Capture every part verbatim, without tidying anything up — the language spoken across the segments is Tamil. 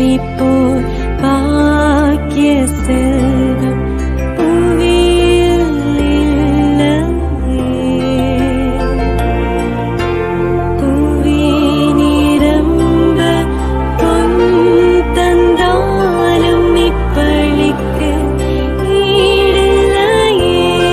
போல் பாக்கிய செல்வம் புவியில் இல்லையே. புவி நிரம்ப பொன் தந்தாலும் இப்பளிக்கு ஈடில்லையே.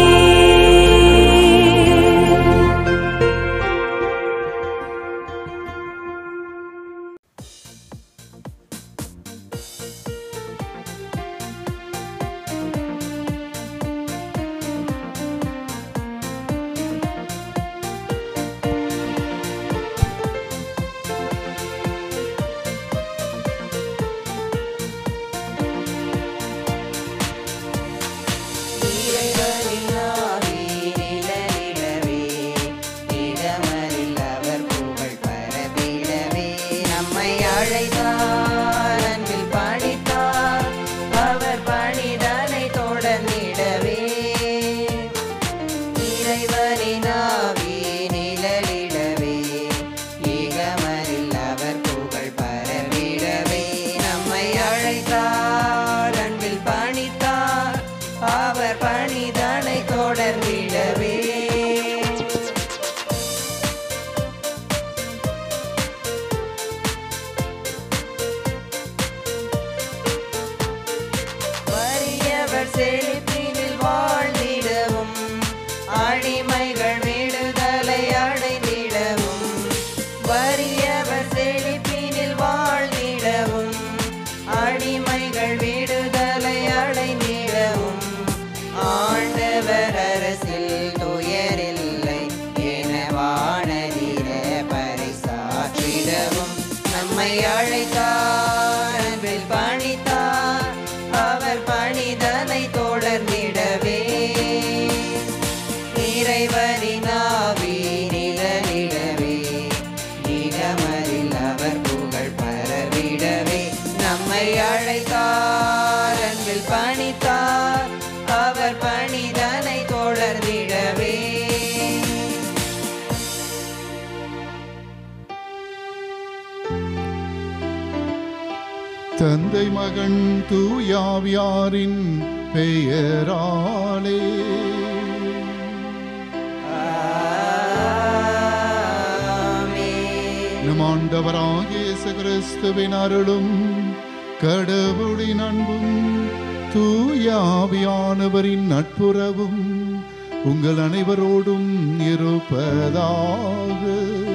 செழிப்பினில் வாழ்ந்திடவும் அடிமைகள் விடுதலை அடைந்திடவும் வறியவர் செழிப்பினில் வாழ்ந்திடவும் அடிமைகள் விடுதலை அடைந்திடவும் ஆண்டவர் அரசில் துயரில்லை என வானதிர பறைசாற்றிடவும் நம்மை அழைத்தார் அன்பில் பணித்தார் அவர் பணிதனை தொடர்ந்திடவே இறைவனின் ஆவி நிழலிடவே இகமரில் அவர் புகழ் பரவிடவே நம்மை அழைத்தார் அன்பில் பணித்தார் அவர் பணிதனை தொடர்ந்திடவே. தந்தை மகன் தூயாவியாரின் பெயராலே நம் ஆண்டவராகிய இயேசு கிறிஸ்துவின் அருளும் கடவுளின் அன்பும் தூயாவியானவரின் நட்புறவும் உங்கள் அனைவரோடும் இருப்பதாக.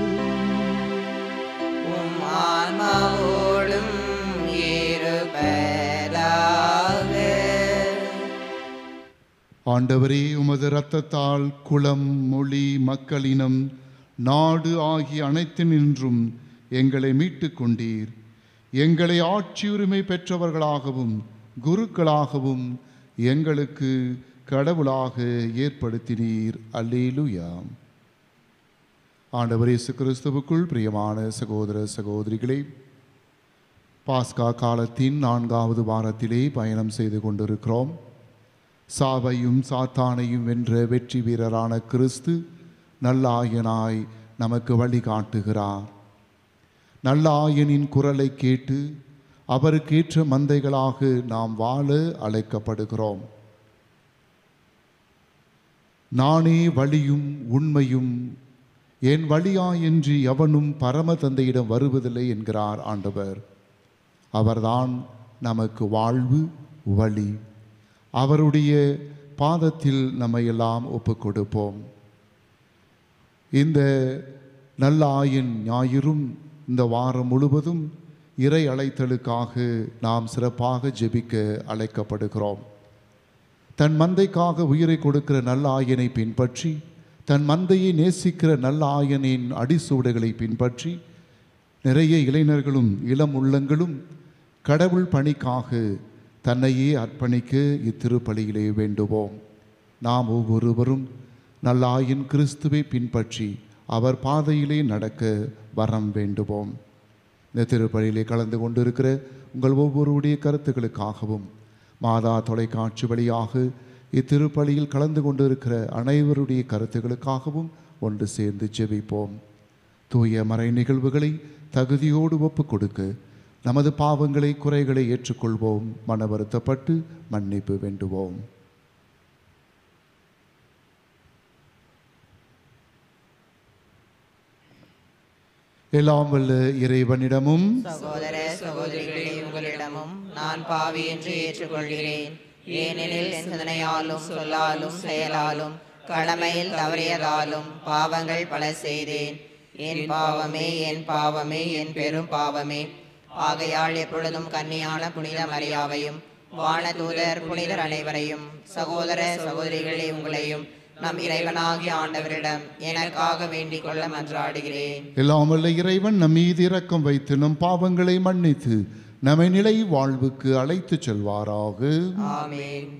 உம் ஆன்மாவோடும் ஆண்டவரே, உமது இரத்தத்தால் குலம், மொழி, மக்களினம், நாடு ஆகிய அனைத்தினின்றும் எங்களை மீட்டுக் கொண்டீர். எங்களை ஆட்சியுரிமை பெற்றவர்களாகவும் குருக்களாகவும் எங்களுக்கு கடவுளாக ஏற்படுத்தினீர். அல்லேலூயா. ஆண்டவர் இயேசு கிறிஸ்துவுக்குள் பிரியமான சகோதர சகோதரிகளே, பாஸ்கா காலத்தின் நான்காவது வாரத்திலே பயணம் செய்து கொண்டிருக்கிறோம். சாவையும் சாத்தானையும் வென்ற வெற்றி வீரரான கிறிஸ்து நல்ல ஆயனாய் நமக்கு வழிகாட்டுகிறார். நல்ல ஆயனின் குரலை கேட்டு அவருக்கேற்ற மந்தைகளாக நாம் வாழ அழைக்கப்படுகிறோம். நானே வழியும் உண்மையும், என் வழியாயின்றி எவனும் பரம தந்தையிடம் வருவதில்லை என்கிறார் ஆண்டவர். அவர்தான் நமக்கு வாழ்வு வழி. அவருடைய பாதத்தில் நம்மை எல்லாம் ஒப்புக் கொடுப்போம். இந்த நல்ல ஆயன் ஞாயிறும் இந்த வாரம் முழுவதும் இறை அழைத்தலுக்காக நாம் சிறப்பாக ஜெபிக்க அழைக்கப்படுகிறோம். தன் மந்தைக்காக உயிரை கொடுக்கிற நல்ல ஆயனை பின்பற்றி, தன் மந்தையை நேசிக்கிற நல்ல ஆயனின் அடிசூடுகளை பின்பற்றி நிறைய இளைஞர்களும் இளம் உள்ளங்களும் கடவுள் பணிக்காக தன்னையே அர்ப்பணிக்க இத்திருப்பலியிலே வேண்டுவோம். நாம் ஒவ்வொருவரும் நல்ல ஆயன் கிறிஸ்துவை பின்பற்றி அவர் பாதையிலே நடக்க வரம் வேண்டுவோம். இந்த திருப்பலியிலே கலந்து கொண்டிருக்கிற உங்கள் ஒவ்வொருடைய கருத்துக்களுக்காகவும், மாதா தொலைக்காட்சி வழியாக இத்திருப்பலியில் கலந்து கொண்டிருக்கிற அனைவருடைய கருத்துக்களுக்காகவும் ஒன்று சேர்ந்து ஜெபிப்போம். தூய மறை நிகழ்வுகளை தகுதியோடு ஒப்புக் கொடுக்க நமது பாவங்களை குறைகளை ஏற்றுக்கொள்வோம். மன வருத்தப்பட்டு மன்னிப்பு வேண்டுவோம். எல்லாம் வல்ல இறைவனிடமும் சகோதர சகோதரிகளே, உங்களிடமும் நான் பாவி என்று ஏற்றுக்கொள்கிறேன். ஏனெனில் என் சிந்தனையாலும் சொல்லாலும் செயலாலும் கடமையில் தவறியதாலும் பாவங்கள் பல செய்தேன். என் பாவமே என் பாவமே என் பெரும் பாவமே. ஆகையால் எப்பொழுதும் கன்னியான புனித மரியாவையும் வானதூதர் புனிதர் அனைவரையும் சகோதர சகோதரிகளே உங்களையும் நம் இறைவனாகிய ஆண்டவரிடம் எனக்காக வேண்டிக் கொள்ள மன்றாடுகிறேன். எல்லாம் வல்ல இறைவன் நம் மீது இரக்கம் வைத்து நம் பாவங்களை மன்னித்து நம்மை நிலை வாழ்வுக்கு அழைத்து செல்வாராக. ஆமென்.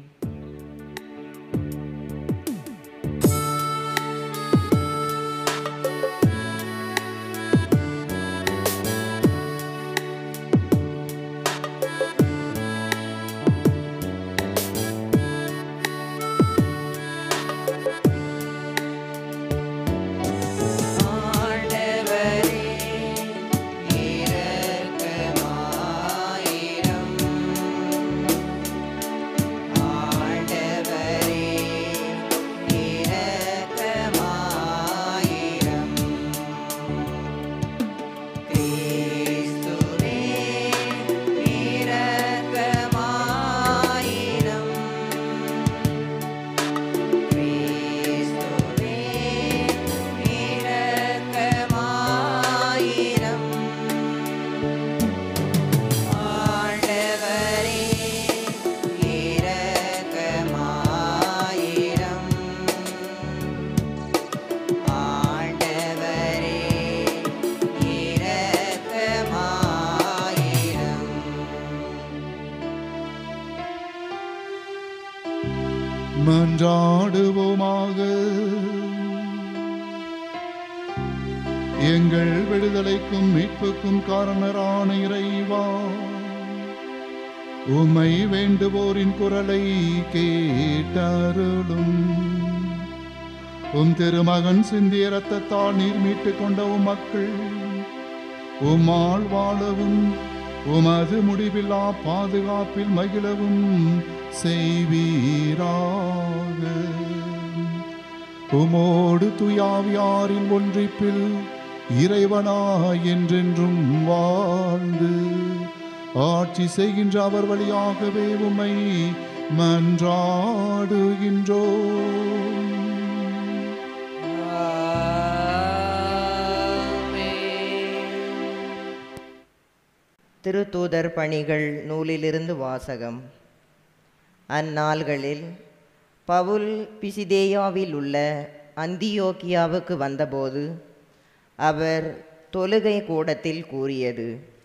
மன்றாடுவோமாக. எங்கள் விடுதலைக்கும் மீட்புக்கும் காரணரான இறைவா, உம்மை வேண்டுவோரின் குரலை கேட்டருளும். உம் திருமகன் சிந்திய இரத்தத்தால் நீர் மீட்டுக் கொண்ட உம் மக்கள் உம்மால் வாழவும் உமது முடிவில்லா பாதுகாப்பில் மகிழவும் செய்வீராக. உமோடு துயாவியாரின் ஒன்றிப்பில் இறைவனாய் என்றென்றும் வாழ்ந்து ஆட்சி செய்கின்ற அவர் வழியாகவே உம்மை மன்றாடுகின்றோம். திருத்தூதர் பணிகள் நூலிலிருந்து வாசகம். அந்நாள்களில் பவுல் பிசிதேயாவில் உள்ள அந்தியோக்கியாவுக்கு வந்தபோது அவர் தொழுகை கூடத்தில் கூறியது: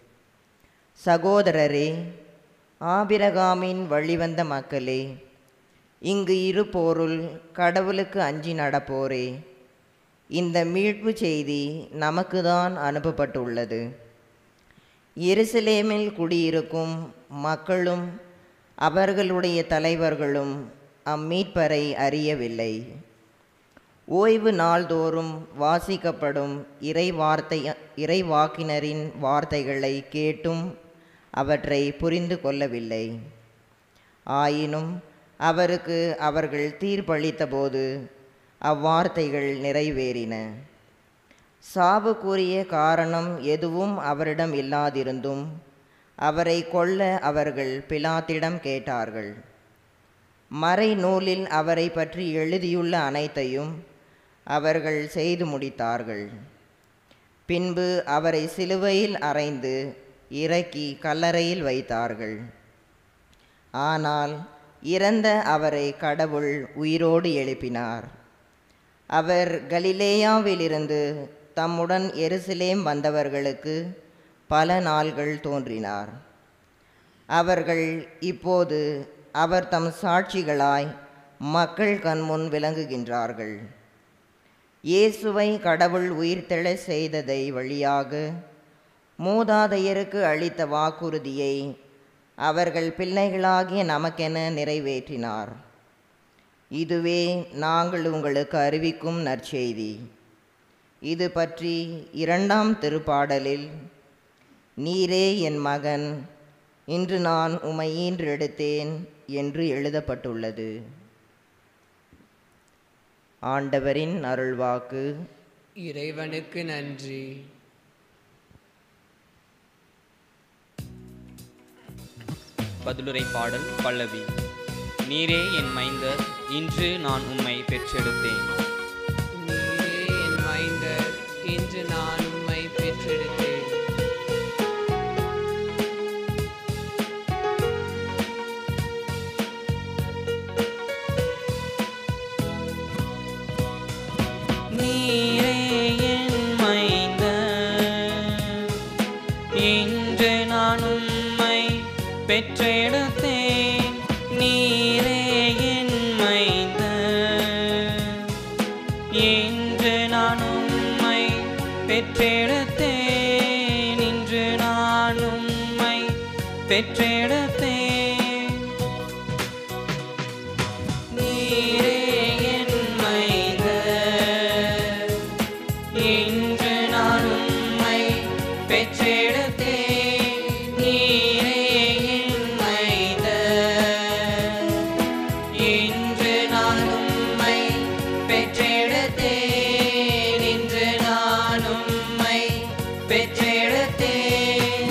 சகோதரரே, ஆபிரகாமின் வழிவந்த மக்களே, இங்கு இருப்போருள் கடவுளுக்கு அஞ்சி நடப்போரே, இந்த மீட்பு செய்தி நமக்கு தான் அனுப்பப்பட்டுள்ளது. எருசலேமில் குடியிருக்கும் மக்களும் அவர்களுடைய தலைவர்களும் அம்மீட்பரை அறியவில்லை. ஓய்வு நாள்தோறும் வாசிக்கப்படும் இறை வார்த்தை இறைவாக்கினரின் வார்த்தைகளை கேட்டும் அவற்றை புரிந்து கொள்ளவில்லை. ஆயினும் அவருக்கு அவர்கள் தீர்ப்பளித்தபோது அவ்வார்த்தைகள் நிறைவேறின. சாவுக்குரிய காரணம் எதுவும் அவரிடம் இல்லாதிருந்தும் அவரை கொல்ல அவர்கள் பிலாத்திடம் கேட்டார்கள். மறை நூலில் அவரை பற்றி எழுதியுள்ள அனைத்தையும் அவர்கள் செய்து முடித்தார்கள். பின்பு அவரை சிலுவையில் அறைந்து இறக்கி கல்லறையில் வைத்தார்கள். ஆனால் இறந்த அவரை கடவுள் உயிரோடு எழுப்பினார். அவர் கலிலேயாவிலிருந்து தம்முடன் எருசலேம் வந்தவர்களுக்கு பல நாள்கள் தோன்றினார். அவர்கள் இப்போது அவர் தம் சாட்சிகளாய் மக்கள் கண்முன் விளங்குகின்றார்கள். இயேசுவை கடவுள் உயிர்த்தெழச் செய்ததை வழியாக மூதாதையருக்கு அளித்த வாக்குறுதியை அவர்கள் பிள்ளைகளாகிய நமக்கென நிறைவேற்றினார். இதுவே நாங்கள் உங்களுக்கு அறிவிக்கும் நற்செய்தி. இது பற்றி இரண்டாம் திருப்பாடலில் நீரே என் மகன், இன்று நான் உம்மை ஈன்றெடுத்தேன் என்று எழுதப்பட்டுள்ளது. ஆண்டவரின் அருள்வாக்கு. இறைவனுக்கு நன்றி. பதிலுரை பாடல் பல்லவி. நீரே என் மைந்தர், இன்று நான் உம்மை பெற்றெடுத்தேன். நீரே என் மைந்தர், இன்று நான் உம்மை பெற்றெடுத்தேன். நீரே என் மைந்தர், இன்று நான் உம்மை பெற்றெடுத்தேன். நீரே என் மைந்தர், இன்று நான் உம்மை பெற்றெடுத்தேன். இன்று நான் உம்மை பெற்றெடுத்தேன். நீரே என் மைந்தர், இன்று நான் உம்மை பெற்றெடுத்தேன். நீரே என் மைந்தர், இன்று நான் உம்மை பெற்றெடுத்தேன். இன்று நான் உம்மை பெற்றெடுத்தேன்.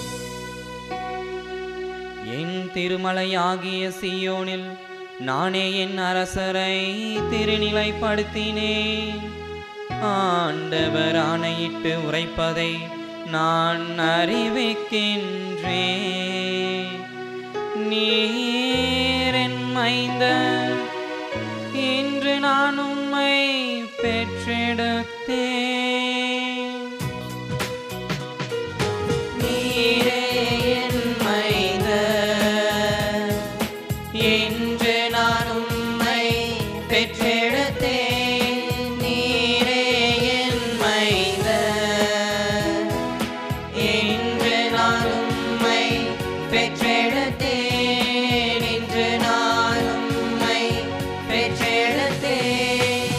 என் திருமலையாகிய சீயோனில் நானே என் அரசரை திருநிலைப்படுத்தினேன். ஆண்டவர் ஆணையிட்டு உரைப்பதை நான் அறிவிக்கின்றேன். நீர் என் மைந்தர், இன்று நான் உம்மை பெற்றெடுத்தேன். நீரே என் மைந்தர், இன்று நான் உம்மை பெற்றெடுத்தேன். நீரே என் மைந்தர், இன்று நான் உம்மை பெற்றெடுத்தேன். இன்று நான் உம்மை பெற்றெடுத்தேன்.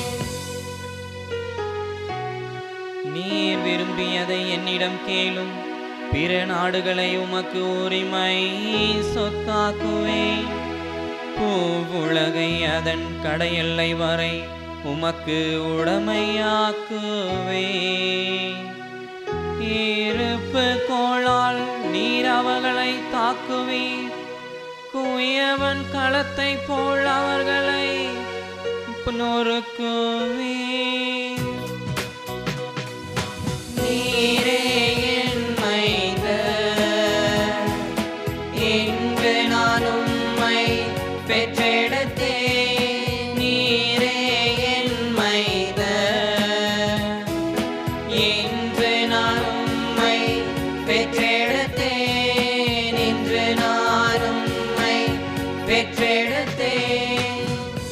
நீர் விரும்பியதை என்னிடம் கேளும். பிற நாடுகளை உமக்கு உரிமை சொத்தாக்குவேன். பூவுலகை அதன் கடையெல்லை வரை உமக்கு உடமையாக்குவேன். இருப்பு கோளால் நீர் அவர்களை தாக்குவீர். குயவன் களத்தை போல் அவர்களை நொறுக்குவீர். நீரே என் மைந்தர், இன்று நான் உம்மை பெற்றெடுத்தேன். நீரே என் மைந்தர், இன்று நான் உம்மை பெற்றெடுத்தேன். இன்று நான் உம்மை பெற்றெடுத்தேன்.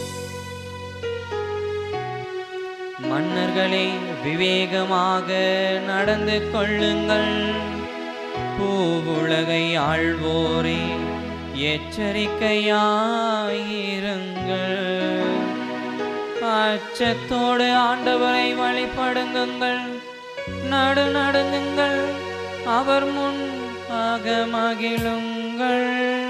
மன்னர்களே, விவேகமாக நடந்து கொள்ளுங்கள். பூவுலகை ஆள்வோரே, எச்சரிக்கையாயிருங்கள். அச்சத்தோடு ஆண்டவரை வழிபடுங்கள். நடு நடுங்குங்கள், அவர் முன் ஆக மகிழுங்கள்.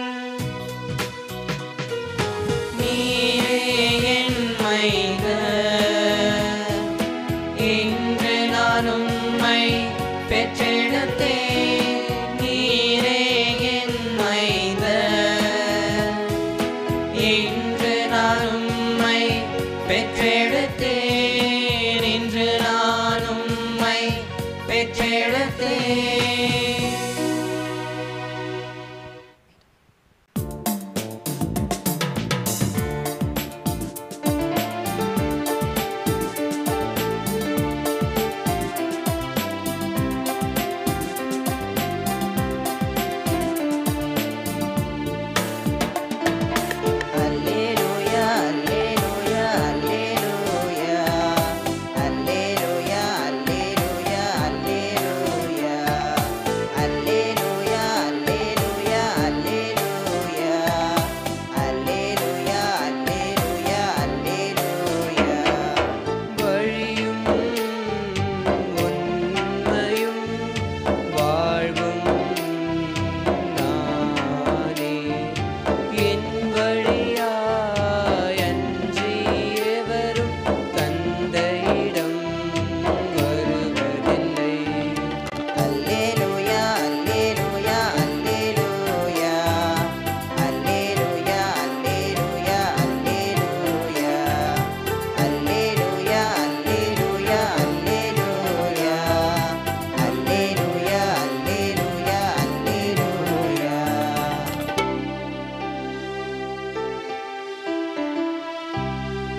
நீரே என் மைந்தர், இன்று நான் உம்மை பெற்றெடுத்தேன். நீரே என் மைந்தர், இன்று நான் உம்மை பெற்றெடுத்தேன். இன்று நான் உம்மை பெற்றெடுத்தேன்.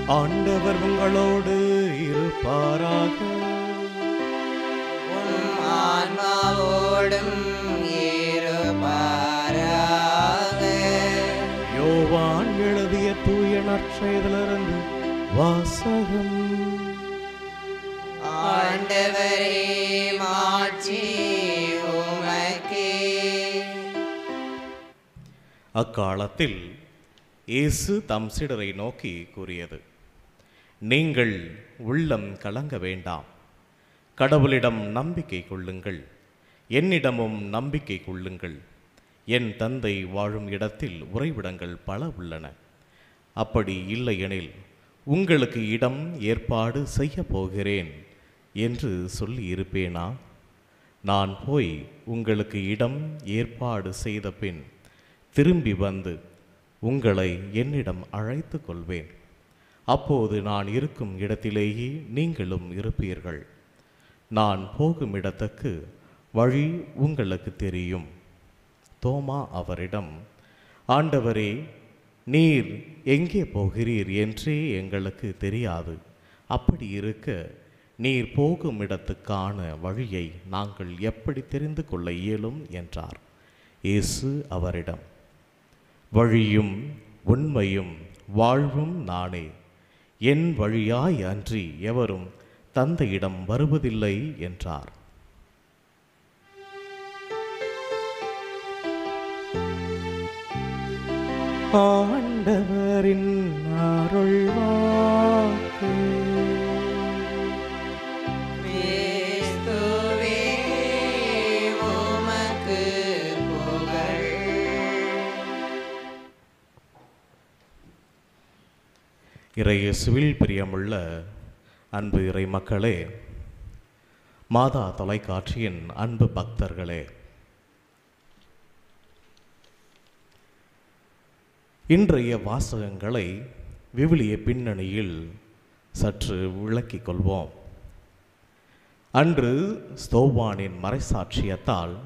ஆண்டவர் உங்களோடு இருப்பாராக. உம் ஆன்மாவோடும் இருப்பாராக. யோவான் எழுதிய தூய நற்செய்தியிலிருந்து வாசகம். ஆண்டவரே மாட்சி உமக்கே. அக்காலத்தில் இயேசு தம் சீடரை நோக்கி கூறியது, நீங்கள் உள்ளம் கலங்க வேண்டாம். கடவுளிடம் நம்பிக்கை கொள்ளுங்கள், என்னிடமும் நம்பிக்கை கொள்ளுங்கள். என் தந்தை வாழும் இடத்தில் உறைவிடங்கள் பல உள்ளன. அப்படி இல்லையெனில் உங்களுக்கு இடம் ஏற்பாடு செய்ய போகிறேன் என்று சொல்லி இருப்பேனா? நான் போய் உங்களுக்கு இடம் ஏற்பாடு செய்த பின் திரும்பி வந்து உங்களை என்னிடம் அழைத்து கொள்வேன். அப்போது நான் இருக்கும் இடத்திலேயே நீங்களும் இருப்பீர்கள். நான் போகும் இடத்துக்கு வழி உங்களுக்கு தெரியும். தோமா அவரிடம், ஆண்டவரே, நீர் எங்கே போகிறீர் என்றே எங்களுக்கு தெரியாது. அப்படி இருக்க நீர் போகும் இடத்துக்கான வழியை நாங்கள் எப்படி தெரிந்து கொள்ள இயலும் என்றார். இயேசு அவரிடம், வழியும் உண்மையும் வாழ்வும் நானே. என் வழியாய் அன்றி எவரும் தந்தையிடம் வருவதில்லை என்றார். ஆண்டவரின் அருள்வாக்கு. கிறிஸ்துவே உமக்கு புகழ். இறையேசுவில் பிரியமுள்ள அன்பு இறை மக்களே, மாதா தொலைக்காட்சியின் அன்பு பக்தர்களே, இன்றைய வாசகங்களை விவிலிய பின்னணியில் சற்று விளக்கிக் கொள்வோம். அன்று ஸ்தோவானின் மறைசாட்சியத்தால்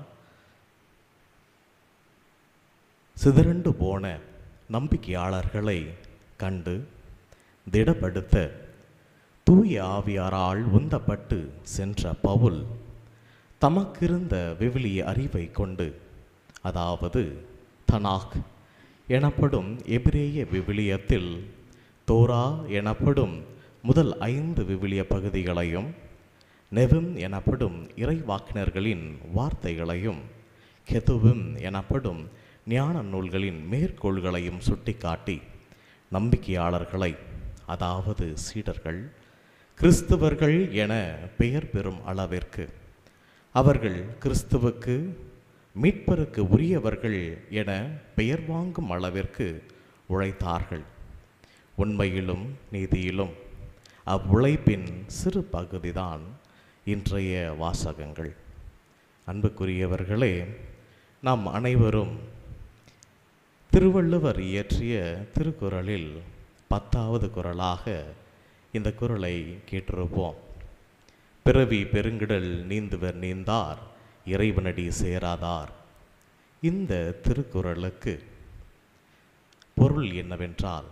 சிதறண்டு போன நம்பிக்கையாளர்களை கண்டு திடப்படுத்த தூய ஆவியாரால் உந்தப்பட்டு சென்ற பவுல் தமக்கிருந்த விவிலிய அறிவை கொண்டு, அதாவது தனாக் எனப்படும் எபிரேய விவிலியத்தில் தோரா எனப்படும் முதல் ஐந்து விவிலிய பகுதிகளையும், நெவிம் எனப்படும் இறைவாக்கினர்களின் வார்த்தைகளையும், கெதுவும் எனப்படும் ஞான நூல்களின் மேற்கோள்களையும் சுட்டிக்காட்டி நம்பிக்கையாளர்களை, அதாவது சீடர்கள், கிறிஸ்துவர்கள் என பெயர் பெறும் அளவிற்கு, அவர்கள் கிறிஸ்துவுக்கு மீட்பருக்கு உரியவர்கள் என பெயர் வாங்கும் அளவிற்கு உழைத்தார்கள். உண்மையிலும் நீதியிலும் அவ்வுழைப்பின் சிறு பகுதிதான் இன்றைய வாசகங்கள். அன்புக்குரியவர்களே, நாம் அனைவரும் திருவள்ளுவர் இயற்றிய திருக்குறளில் பத்தாவது குறளாக இந்த குறளை கேட்டிருப்போம். பிறவி பெருங்கிடல் நீந்துவர் நீந்தார், இறைவனடி சேராதார். இந்த திருக்குறளுக்கு பொருள் என்னவென்றால்,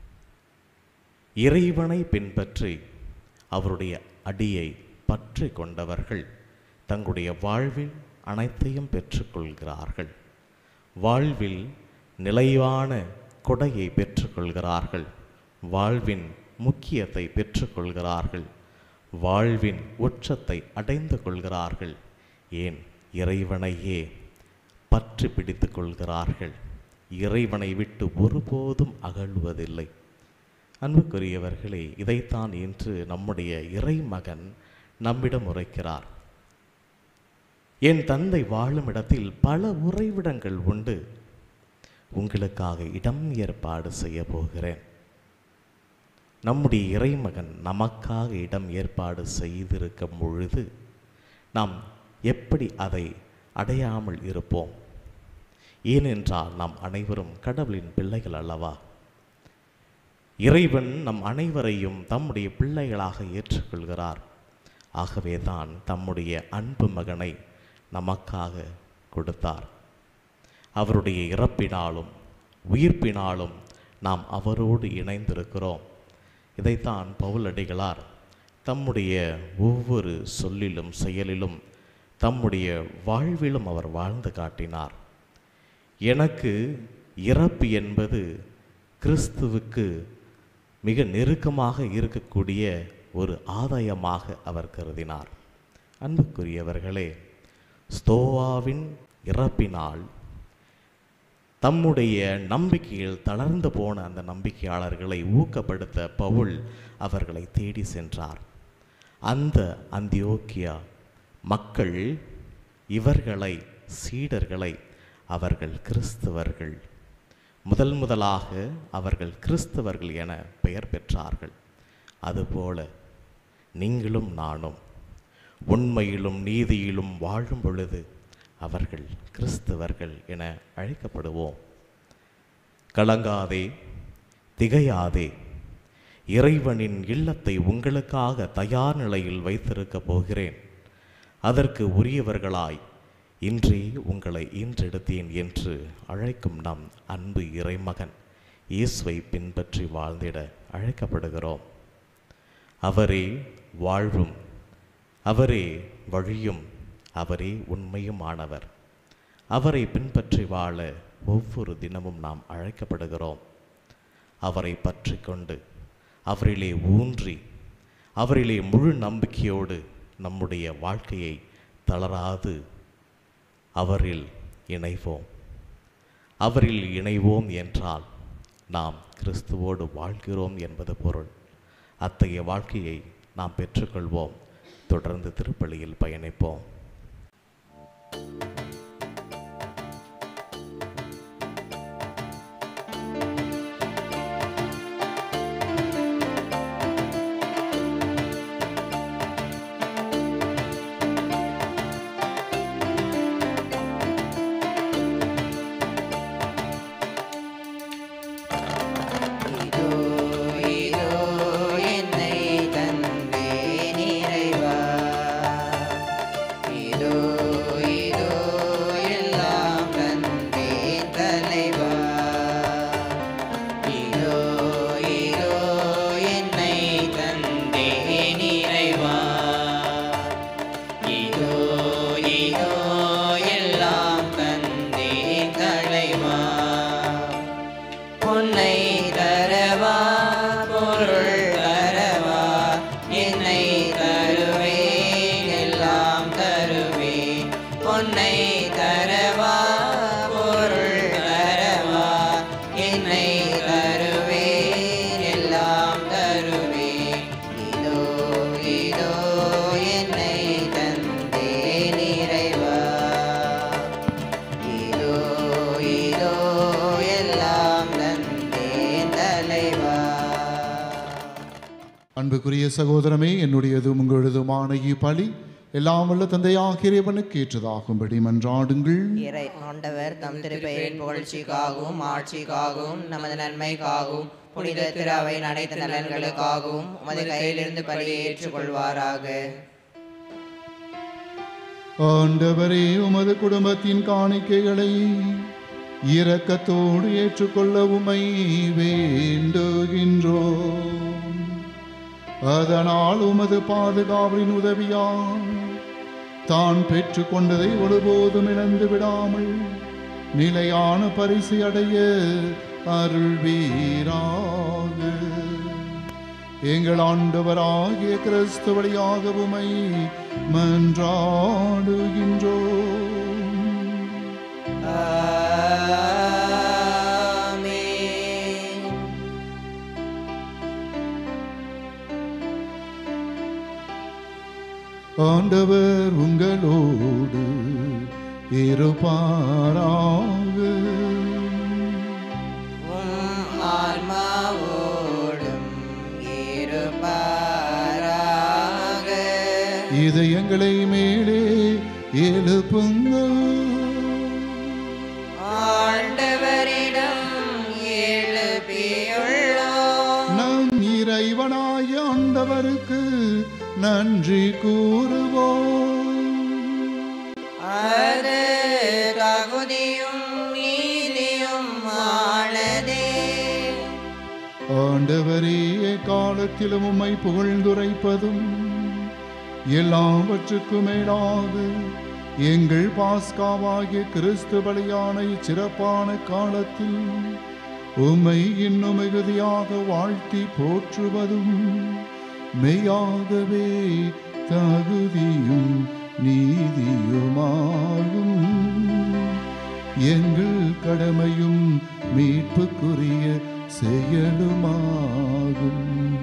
இறைவனை பின்பற்றி அவருடைய அடியை பற்றி கொண்டவர்கள் தங்களுடைய வாழ்வில் அனைத்தையும் பெற்றுக்கொள்கிறார்கள். வாழ்வில் நிலையான கொடையை பெற்றுக்கொள்கிறார்கள். வாழ்வின் முக்கியத்தை பெற்றுக்கொள்கிறார்கள். வாழ்வின் உச்சத்தை அடைந்து கொள்கிறார்கள். ஏன், இறைவனையே பற்றி பிடித்து கொள்கிறார்கள். இறைவனை விட்டு ஒருபோதும் அகழ்வதில்லை. அன்புக்குரியவர்களே, இதைத்தான் இன்று நம்முடைய இறைமகன் நம்மிடம் உரைக்கிறார். என் தந்தை வாழும் இடத்தில் பல உறைவிடங்கள் உண்டு, உங்களுக்காக இடம் ஏற்பாடு செய்ய போகிறேன். நம்முடைய இறைமகன் நமக்காக இடம் ஏற்பாடு செய்திருக்கும் பொழுது நாம் எப்படி அதை அடையாமல் இருப்போம்? ஏனென்றால் நாம் அனைவரும் கடவுளின் பிள்ளைகள் அல்லவா? இறைவன் நம் அனைவரையும் தம்முடைய பிள்ளைகளாக ஏற்றுக்கொள்கிறார். ஆகவேதான் தம்முடைய அன்பு மகனை நமக்காக கொடுத்தார். அவருடைய இறப்பினாலும் உயிர்ப்பினாலும் நாம் அவரோடு இணைந்திருக்கிறோம். இதைத்தான் பவுலடிகளார் தம்முடைய ஒவ்வொரு சொல்லிலும் செயலிலும் தம்முடைய வாழ்விலும் அவர் வாழ்ந்து காட்டினார். எனக்கு இறப்பு என்பது கிறிஸ்துவுக்கு மிக நெருக்கமாக இருக்கக்கூடிய ஒரு ஆதாயமாக அவர் கருதினார். அன்புக்குரியவர்களே, ஸ்தோவாவின் இறப்பினால் தம்முடைய நம்பிக்கையில் தளர்ந்து போன அந்த நம்பிக்கையாளர்களை ஊக்கப்படுத்த பவுல் அவர்களை தேடி சென்றார். அந்த அந்தியோக்கியா மக்கள் இவர்களை, சீடர்களை, அவர்கள் கிறிஸ்தவர்கள், முதல் முதலாக அவர்கள் கிறிஸ்தவர்கள் என பெயர் பெற்றார்கள். அதுபோல நீங்களும் நானும் உண்மையிலும் நீதியிலும் வாழும் பொழுது அவர்கள் கிறிஸ்தவர்கள் என அழைக்கப்படுவோம். கலங்காதே, திகையாதே, இறைவனின் இல்லத்தை உங்களுக்காக தயார் நிலையில் வைத்திருக்கப் போகிறேன். அதற்கு உரியவர்களாய் இன்றே உங்களை ஈன்றெடுத்தேன் என்று அழைக்கும் நம் அன்பு இறைமகன் இயேசுவை பின்பற்றி வாழ்ந்திட அழைக்கப்படுகிறோம். அவரே வாழ்வும், அவரே வழியும், அவரே உண்மையுமானவர். அவரை பின்பற்றி வாழ ஒவ்வொரு தினமும் நாம் அழைக்கப்படுகிறோம். அவரை பற்றி கொண்டு அவரிலே ஊன்றி அவரிலே முழு நம்பிக்கையோடு நம்முடைய வாழ்க்கையை தளராது அவரில் இணைவோம். அவரில் இணைவோம் என்றால் நாம் கிறிஸ்துவோடு வாழ்கிறோம் என்பது பொருள். அத்தகைய வாழ்க்கையை நாம் பெற்றுக்கொள்வோம். தொடர்ந்து திருப்பலியில் பயணிப்போம். அன்புக்குரிய சகோதரமே, என்னுடையதும் உங்களதுமான இப்பலி எல்லாம் வல்ல தந்தையாக இறைவனுக்கு ஏற்றதாகும்படி மன்றாடுங்கள். இறை ஆண்டவர் தம் திருப்பெயரின் புகழ்ச்சிக்காகவும் ஆட்சிக்காகவும் நமது நன்மைக்காகவும் புனித திரு அவையின் அனைத்து நலன்களுக்காகவும் உமது கையிலிருந்து பலியை ஏற்றுக்கொள்வாராக. ஆண்டவரே, உமது குடும்பத்தின் காணிக்கைகளை இரக்கத்தோடு ஏற்றுக்கொள்ள உமை வேண்டுகின்றோம். அதனால் உமது பாதுகாவலின் உதவியால் தான் பெற்று கொண்டதை ஒருபோதும் இழந்து விடாமல் நிலையான பரிசு அடைய அருள்வீராக. எங்கள் ஆண்டவராகிய கிறிஸ்து வழியாக உமை மன்றாடுகின்றோம். ஆண்டவர் உங்களோடு இருப்பாராக. ஆன்மாவோடும் இருப்பாராக. இதயங்களை மேலே எழுப்புங்கள். ஆண்டவரிடம் எழுப்பியுள்ளோம். நம் இறைவனாய ஆண்டவருக்கு நன்றி கூறுவோம். அது தகுதியும் நீதியும் ஆனதே. ஆண்டவரே, காலத்திலும் உம்மை புகழ்ந்துரைப்பதும் எல்லாவற்றுக்கும் மேலாக எங்கள் பாஸ்காவாகிய கிறிஸ்து பலியான இச்சிறப்பான காலத்தில் உம்மை இன்னும் மிகுதியாக வாழ்த்தி போற்றுவதும் மெய்யாகவே தகுதியும் நீதியுமாகும். எங்கள் கடமையும் மீட்புக்குரிய செயலுமாகும்.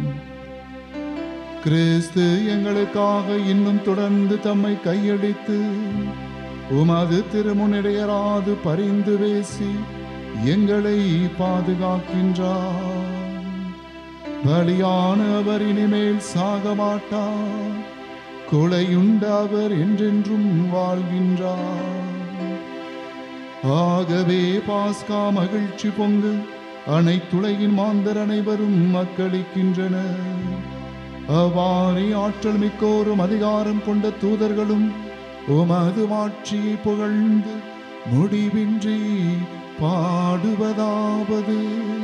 கிறிஸ்து எங்களுக்காக இன்னும் தொடர்ந்து தம்மை கையளித்து உமது திருமுனிடையராது பரிந்து பேசி எங்களை பாதுகாக்கின்றார். பலியான அவர் இனிமேல் சாக மாட்டார். கொலையுண்ட அவர் என்றென்றும் வாழ்கின்றார். ஆகவே பாஸ்கா மகிழ்ச்சி பொங்கு அனைத்துலகின் மாந்தர் அனைவரும் மக்களிக்கின்றனர். அவ்வாறே ஆற்றல் மிக்கோரும் அதிகாரம் கொண்ட தூதர்களும் உமது ஆட்சியை புகழ்ந்து முடிவின்றி பாடுவதாவது: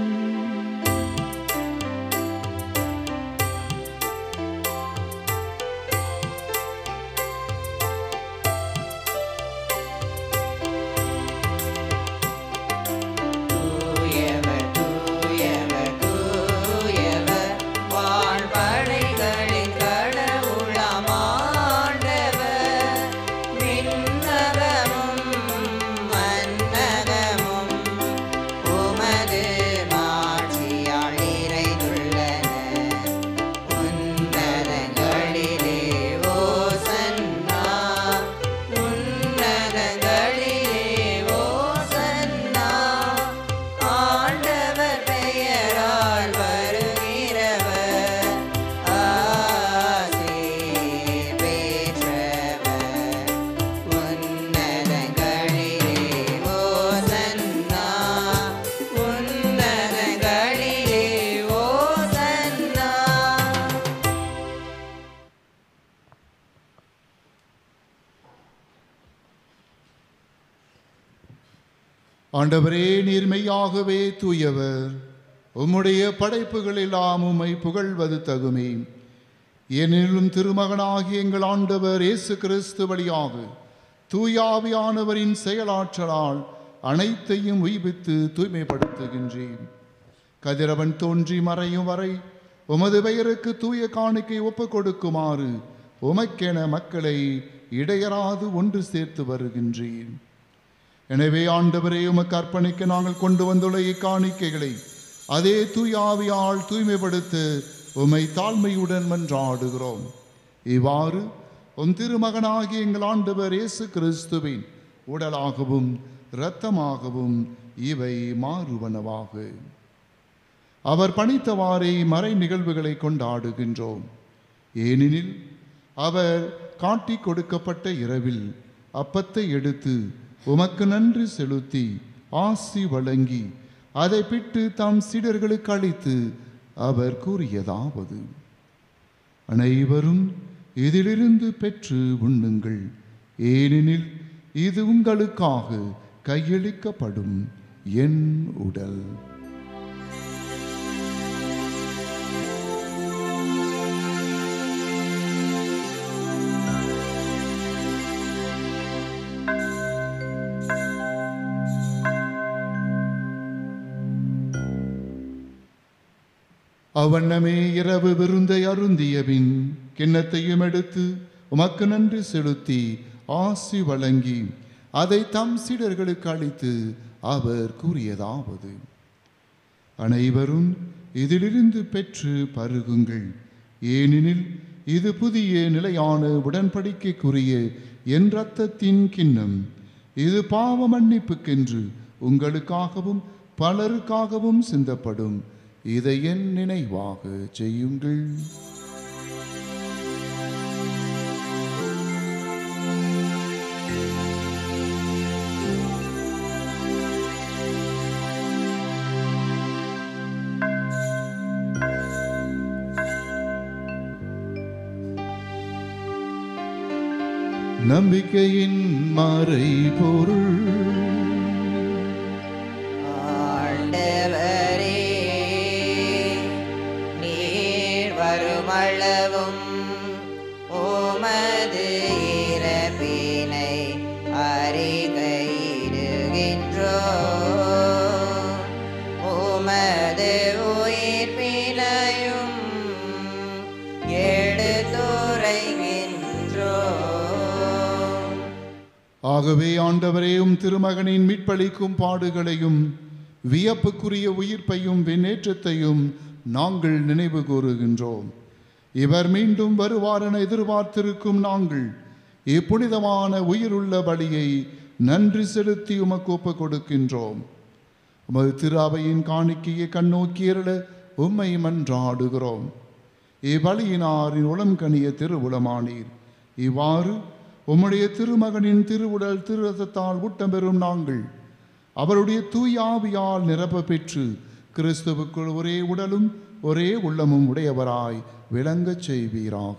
ஆண்டவரே, நீர்மையாகவே தூயவர். உம்முடைய படைப்புகள் எல்லாம் உம்மை புகழ்வது தகுமே. எனினும் திருமகனாகிய எங்கள் ஆண்டவர் இயேசு கிறிஸ்து வழியாக தூயாவியானவரின் செயலாற்றலால் அனைத்தையும் உய்வித்து தூய்மைப்படுத்துகின்றேன். கதிரவன் தோன்றி மறையும் வரை உமது பெயருக்கு தூய காணிக்கை ஒப்புக் கொடுக்குமாறு உமக்கென மக்களை இடையராது ஒன்று சேர்த்து வருகின்றேன். எனவே ஆண்டவரே, உமக்கு அர்ப்பணிக்க நாங்கள் கொண்டு வந்துள்ள இக்காணிக்கைகளை அதே தூயாவியால் தூய்மைப்படுத்த உம்மை தாழ்மையுடன் மன்றாடுகிறோம். இவ்வாறு உம் திருமகனாகிய எங்கள் ஆண்டவர் இயேசு கிறிஸ்துவின் உடலாகவும் இரத்தமாகவும் இவை மாறுவனவாக. அவர் பணித்தவாறே மறை நிகழ்வுகளை கொண்டாடுகின்றோம். ஏனெனில் அவர் காட்டிக் கொடுக்கப்பட்ட இரவில் அப்பத்தை எடுத்து உமக்கு நன்றி செலுத்தி ஆசி வழங்கி அதை பிட்டு தாம் சீடர்களுக்கு அளித்து அவர் கூறியதாவது: அனைவரும் இதிலிருந்து பெற்று உண்ணுங்கள், ஏனெனில் இது உங்களுக்காக கையளிக்கப்படும் என் உடல். அவ்வண்ணமே இரவு விருந்தை அருந்தியபின் கிண்ணத்தையும் எடுத்து உமக்கு நன்றி செலுத்தி ஆசி வழங்கி அதை தம் சீடர்களுக்கு அளித்து அவர் கூறியதாவது: அனைவரும் இதிலிருந்து பெற்று பருகுங்கள், ஏனெனில் இது புதிய நிலையான உடன்படிக்கைக்குரிய என் இரத்தத்தின் கிண்ணம். இது பாவ மன்னிப்புக்கென்று உங்களுக்காகவும் பலருக்காகவும் சிந்தப்படும். இதை என் நினைவாக செய்யுங்கள். நம்பிக்கையின் மறைபொருள். ஆண்டவரே, ஆகவே ஆண்டவரேயும் திருமகனின் மீட்பளிக்கும் பாடுகளையும் வியப்புக்குரிய உயிர்ப்பையும் விண்ணேற்றத்தையும் நாங்கள் நினைவு கூறுகின்றோம். இவர் மீண்டும் வருவார் என எதிர்பார்த்திருக்கும் நாங்கள் இப்புனிதமான உயிருள்ள பலியை நன்றி செலுத்தி உமக்கு ஒப்புக் கொடுக்கின்றோம். உமது திரு அவையின் காணிக்கையை கண்ணோக்கியருள உம்மை மன்றாடுகிறோம். இவ்வழியினாரின் உளம் கனிய திருவுளமானீர். இவ்வாறு உம்முடைய திருமகனின் திருவுடல் திருரசத்தால் ஊட்டம் பெறும் நாங்கள் அவருடைய தூய ஆவியால் நிரப்ப பெற்று கிறிஸ்துவுக்குள் ஒரே உடலும் ஒரே உள்ளமும் உடையவராய் விளங்கச் செய்வீராக.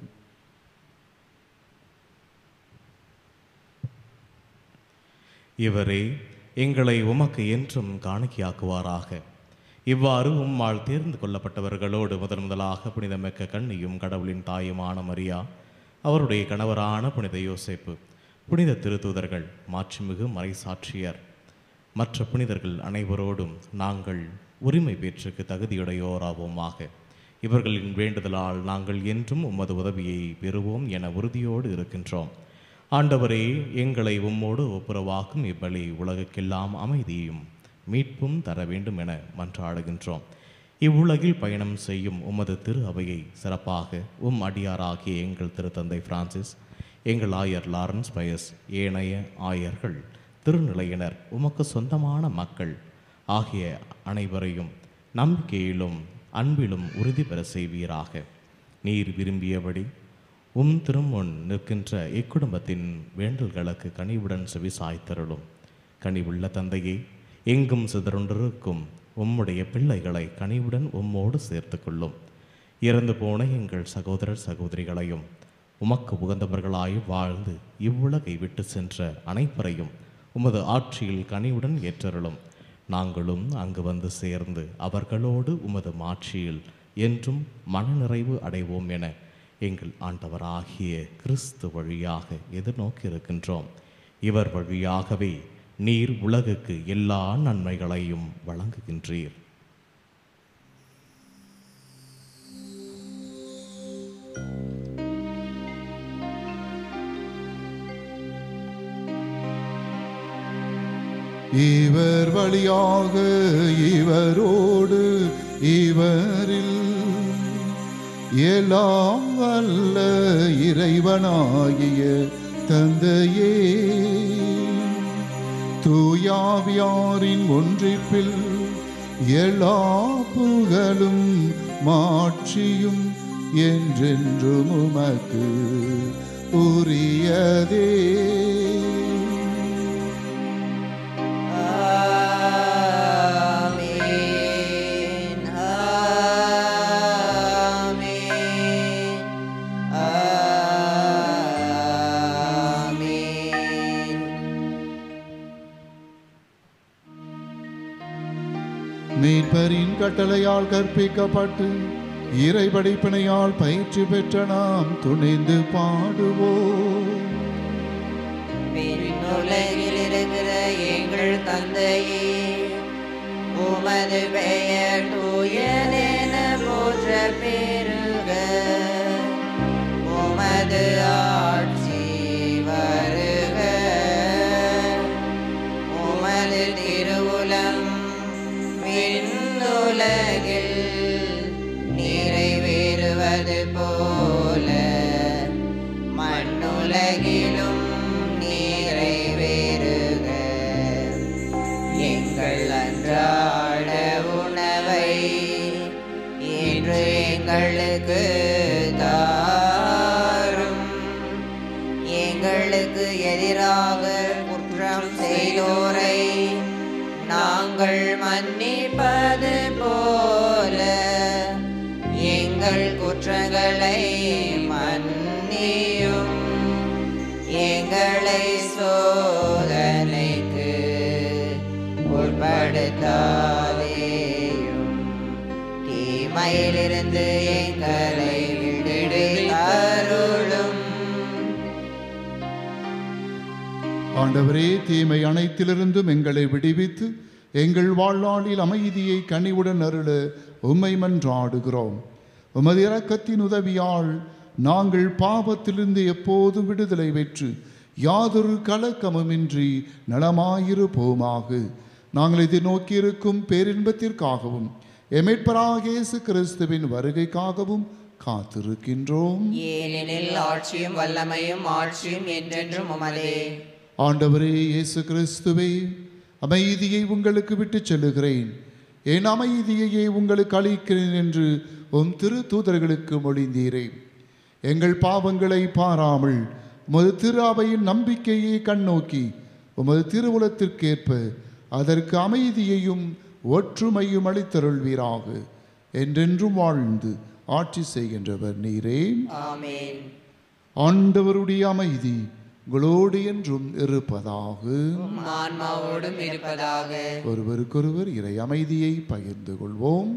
இவரே எங்களை உமக்கு என்றும் காணிக்கையாக்குவாராக. இவ்வாறு உம்மால் தேர்ந்து கொள்ளப்பட்டவர்களோடு முதன் முதலாக புனிதமிக்க கன்னியும் கடவுளின் தாயுமான மரியா, அவருடைய கணவரான புனித யோசேப்பு, புனித திருத்தூதர்கள், மாட்சிமிகு மறைசாட்சியர், மற்ற புனிதர்கள் அனைவரோடும் நாங்கள் உரிமை பேற்றுக்கு தகுதியுடையோராவோமாக. இவர்களின் வேண்டுதலால் நாங்கள் என்றும் உமது உதவியை பெறுவோம் என உறுதியோடு இருக்கின்றோம். ஆண்டவரே, எங்களை உம்மோடு ஒப்புரவாக்கும் இப்பலி உலகுக்கெல்லாம் அமைதியும் மீட்பும் தர வேண்டும் என மன்றாடுகின்றோம். இவ்வுலகில் பயணம் செய்யும் உமது திரு அவையை சிறப்பாக உம் அடியாராகிய எங்கள் திருத்தந்தை பிரான்சிஸ், எங்கள் ஆயர் லாரன்ஸ் பயஸ், ஏனைய ஆயர்கள், திருநிலையினர், உமக்கு சொந்தமான மக்கள் ஆகிய அனைவரையும் நம்பிக்கையிலும் அன்பிலும் உறுதி பெற செய்வீராக. நீர் விரும்பியபடி உம் திருமுன் நிற்கின்ற இக்குடும்பத்தின் வேண்டல்களுக்கு கனிவுடன் செவிசாய்த்தருளும். கனிவுள்ள தந்தையே, எங்கும் சிதறொன்றிருக்கும் உம்முடைய பிள்ளைகளை கனிவுடன் உம்மோடு சேர்த்து கொள்ளும். இறந்து போன எங்கள் சகோதரர் சகோதரிகளையும் உமக்கு உகந்தவர்களாய் வாழ்ந்து இவ்வுலகை விட்டு சென்ற அனைவரையும் உமது ஆட்சியில் கனிவுடன் ஏற்றருளும். நாங்களும் அங்கு வந்து சேர்ந்து அவர்களோடு உமது மாட்சியில் என்றும் மனநிறைவு அடைவோம் என எங்கள் ஆண்டவராகிய கிறிஸ்து வழியாக எதிர்நோக்கியிருக்கின்றோம். இவர் வழியாகவே நீர் உலகுக்கு எல்லா நன்மைகளையும் வழங்குகின்றீர். இவர் வழியாக இவரோடு இவரில் எல்லாம் வல்ல இறைவனாகிய தந்தையே, தூயாவியாரின் ஒன்றிப்பில் எல்லா புகழும் மாட்சியும் என்றென்றும் உமக்கு உரியதே. மீட்பரின் கட்டளையால் கற்பிக்கப்பட்டு இறை படிப்பினையால் பயிற்சி பெற்ற நாம் துணிந்து பாடுவோம். உலகில் இருக்கிற எங்கள் தந்தையே, உமது பெயர் தூயதென போற்ற பெருக. உமது ஆட்சி வருக. உமது திருவுளம் விண்ணுலகில் நிறைவேறுவது போல மண்ணுலகிலும் நிறைவேறுக. எங்கள் அன்றாட உணவை இன்று எங்களுக்கு தாரும். எங்களுக்கு எதிராக குற்றம் செய்தோரை நாங்கள் மன்னிப்பது போல எங்கள் குற்றங்களை மன்னியும். எங்களை சோதனைக்கு உட்படுத்தாதேயும், தீமையிலிருந்து எங்களை விடுவித்தருளும். ஆண்டவரே, தீமை அனைத்திலிருந்தும் எங்களை விடுவித்து எங்கள் வாழ்நாளில் அமைதியை கனிவுடன் அருள உம்மை மன்றாடுகிறோம். உமது இரக்கத்தின் உதவியால் நாங்கள் பாவத்திலிருந்து எப்போதும் விடுதலை பெற்று யாதொரு கலக்கமுமின்றி நலமாயிருப்போமாக. நாங்கள் இதை நோக்கியிருக்கும் பேரின்பத்திற்காகவும் எமேட்பராக இயேசு கிறிஸ்துவின் வருகைக்காகவும் காத்திருக்கின்றோம். ஏனெனில் ஆட்சியும் வல்லமையும் ஆட்சியும் என்றென்றும் உமதே. ஆண்டவரே இயேசு கிறிஸ்துவே, அமைதியை உங்களுக்கு விட்டுச் செல்லுகிறேன், என் அமைதியையே உங்களுக்கு அளிக்கிறேன் என்று உம் திரு தூதர்களுக்கு மொழிந்தீரே. எங்கள் பாவங்களை பாராமல் உமது திரு அவையின் நம்பிக்கையை கண்ணோக்கி உமது திருவுலத்திற்கேற்ப அதற்கு அமைதியையும் ஒற்றுமையும் அளித்தருள்வீராக. என்றென்றும் வாழ்ந்து ஆட்சி செய்கின்றவர் நீரே. ஆமென். ஆண்டவருடைய அமைதி உங்களோடு என்றும் இருப்பதாக. ஆன்மாவோடும் இருப்பதாக. ஒருவருக்கொருவர் இறை அமைதியை பகிர்ந்து கொள்வோம்.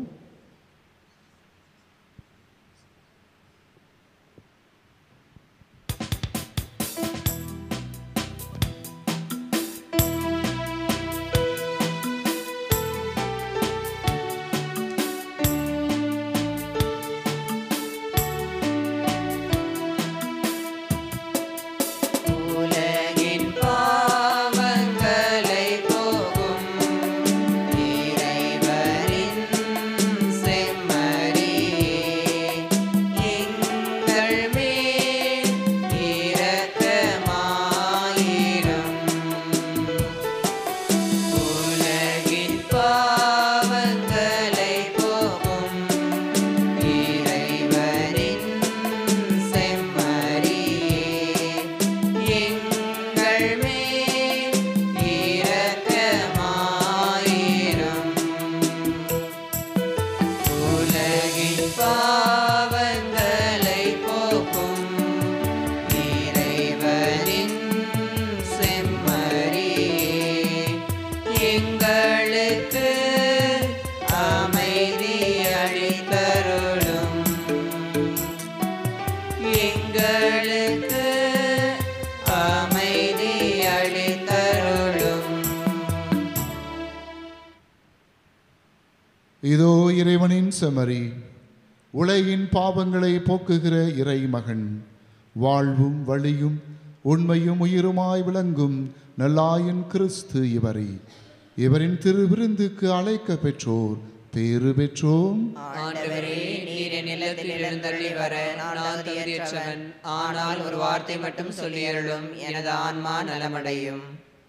இதோ இறைவனின் செம்மறி, உலகின் பாவங்களை போக்குகிற இறைமகன், வாழ்வும் வழியும் உண்மையும் உயிருமாய் விளங்கும் நல்லாயின் கிறிஸ்து இவரே. இவரின் திருவிருந்துக்கு அழைக்க பெற்றோர் பேறு பெற்றோம். ஆண்டவரே, நீர் என் நிலத்தில் எழுந்தருளி வர நான் தகுதியற்றவன். ஆனால் ஒரு வார்த்தை மட்டும் சொல்லியருளும், எனது ஆன்மா நலமடையும்.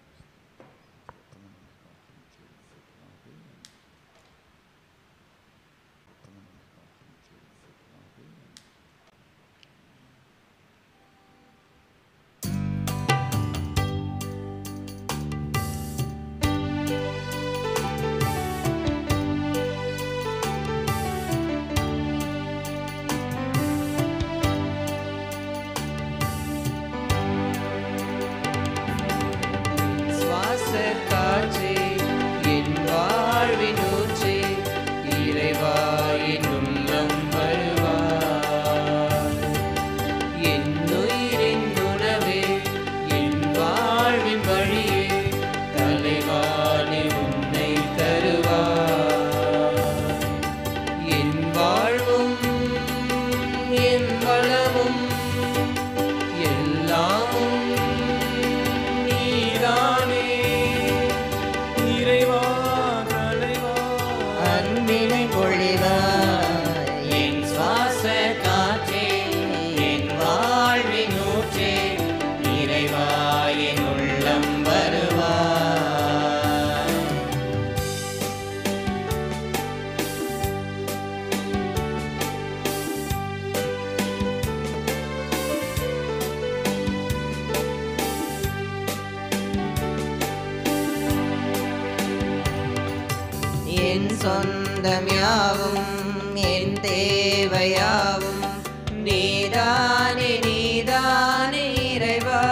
என் சொந்தம் யாவும் என் தேவையாவும் நீதானே நீதானே இறைவா.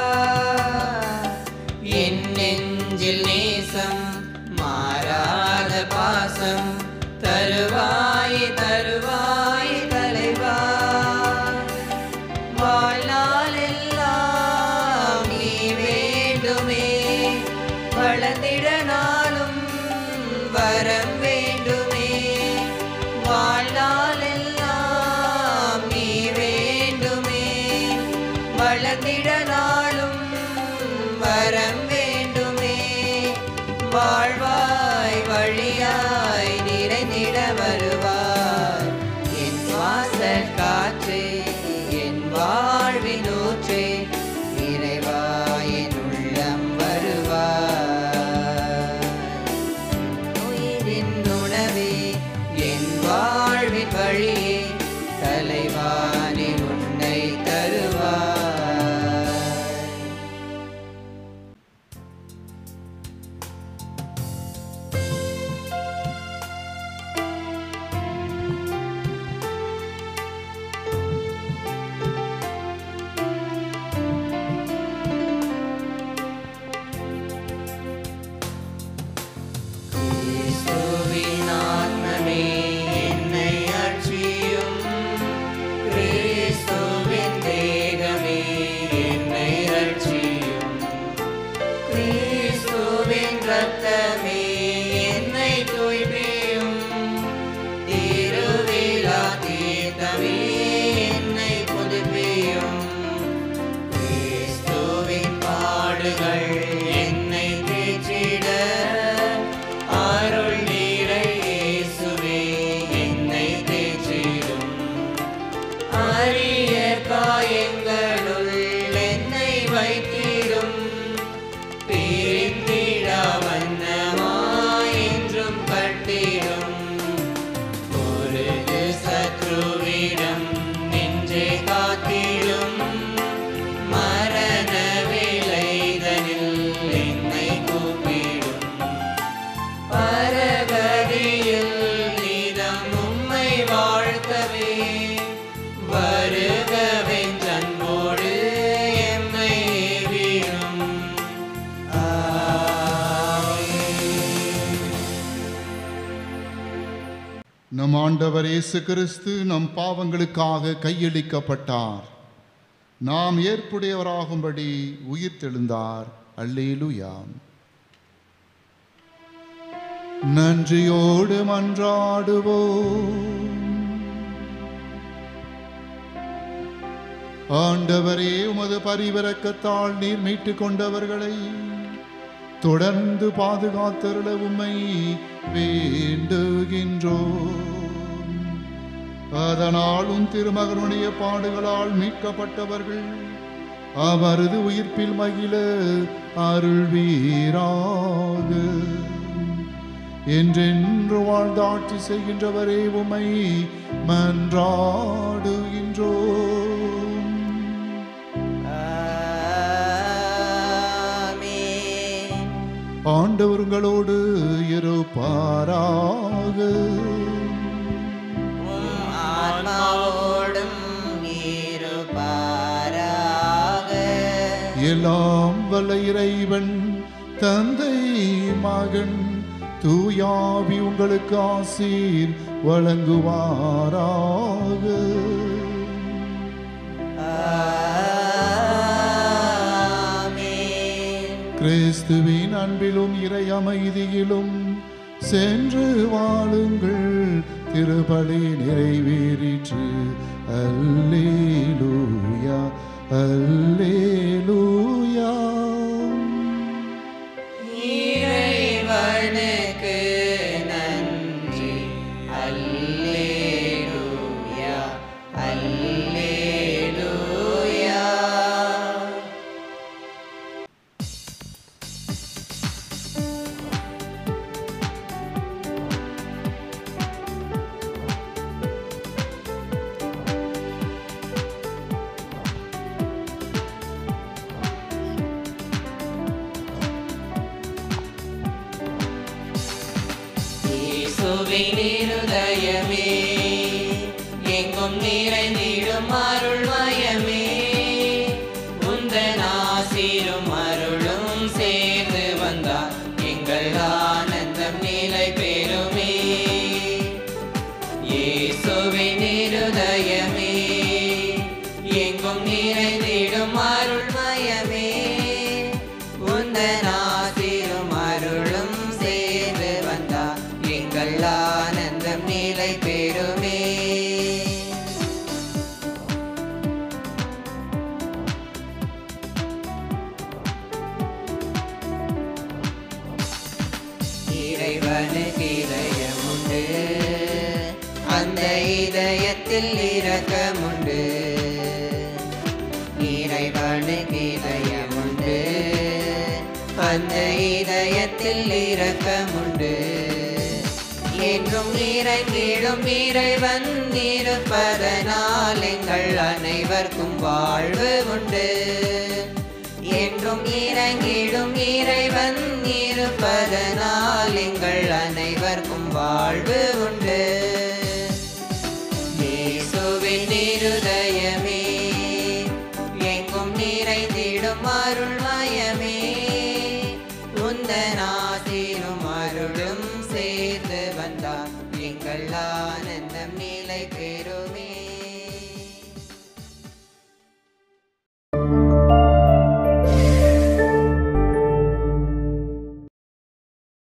என் நெஞ்சில் நேசம் மாறாத பாசம் தருவாய் தருவாய் தலைவா. வாழ்நாள் எல்லாம் நீ வேண்டுமே, வளர்ந்திட நாளும் வரம் வேண்டுமே. வாழ்நாள் எல்லாம் நீ வேண்டுமே, வளர்ந்திட நாளும் வழியாய் நிறைந்திட வருவார். என் சுவாச காற்றே, என் வாழ்வின் ஊற்றே, இறைவா என் உள்ளம் வருவார். உயிரின் உணவே, என் வாழ்வின் வழியே, தலைவானே உன்னை தருவார். கிறிஸ்துவின் ஆத்மமே என்னை அர்ச்சியும், கிறிஸ்துவின் தேகமே என்னை ரட்சியும், கிறிஸ்துவின் இரத்தமே என்னை தூய்மையும், திருவிழா தீர்த்தமே என்னை புதுப்பியும், கிறிஸ்துவின் பாடுகள் என்னை தேற்றிட, அருள் நீரை இயேசுவே என்னை தேற்றிடும், அரிய காயங்களுள் என்னை வைத்திடும், பிரிந்திடா வண்ணமாய் என்றும் கட்டிடும், பொருது சத்ருவிடம் நின்றே காத்திடும், மரண வேளைதனில் என்னை கூப்பிடும், பரகதியில் நீதம் உம்மை வாழ்த்தவே, வருகவென் அன்போடு எம்மை ஏவிடும். நம் ஆண்டவர் இயேசு கிறிஸ்து நம் பாவங்களுக்காக கையளிக்கப்பட்டார். நாம் ஏற்புடையவராகும்படி உயிர்த்தெழுந்தார். அல்லேலூயா. நன்றியோடு மன்றாடுவோம். ஆண்டவரே, உமது பரிவிரக்கத்தால் நீர் மீட்டுக் கொண்டவர்களை தொடர்ந்து பாதுகாத்தருள உம்மை வேண்டுகின்றோம். அதனால் உன் திருமகனுடைய பாடுகளால் மீட்கப்பட்டவர்கள் அவரது உயிர்ப்பில் மகிழ அருள்வீராக. என்றென்று வாழ்ந்தாட்சி செய்கின்றவரே, உம்மை மன்றாடுகின்றோம். ஆண்டவர் உங்களோடு இருப்பாராக. ஆன்மாவோடும் இருப்பாராக. எல்லாம் வல்ல இறைவன் தந்தை மகன் தூயாவி உங்களுக்கு ஆசீர் வழங்குவாராக. கிறிஸ்துவின் அன்பிலும் இறை அமைதியிலும் சென்று வாழுங்கள். திருப்பலி நிறைவேறிற்று. அல்லேலூயா, அல்லேலூயா. இறைவனுக்கு நன்றி. அல்லேலூயா, அல்லேலூயா. இயேசுவின் இருதயமே, எங்கும் நிறைந்திடும் அருள்மயமே, உந்தன் ஆசீரும் அருளும் சேர்ந்து வந்தார் எங்கள் ஆனந்தம் நிலை பெறுமே. இயேசுவின் இருதயமே, எங்கும் நிறைந்திடும் அருள்மயமே, உந்தன் ஆசீரும் அருளும் சேர்ந்து வந்தார் எங்கள் ஆனந்தம் நிலை பெறுமே. இறைவனுக்கு இதயத்தில் இரக்கமுண்டு, இறைவனுக்கு இதயமுண்டு, அந்த இதயத்தில் இரக்கமுண்டு. என்றும் இறங்கிடும் இறைவன் இருப்பதனால் எங்கள் அனைவருக்கும் வாழ்வு உண்டு. என்றும் இறங்கிடும் இறைவன் இருப்பதனால் எங்கள் அனைவருக்கும் வாழ்வு உண்டு. இயேசுவின் இருதயமே, எங்கும் நிறைந்திடும் அருள்மயமே, உந்தன் ஆசீரும் அருளும் சேர்ந்து வந்தார் எங்கள் ஆனந்தம் நிலை பெறும்.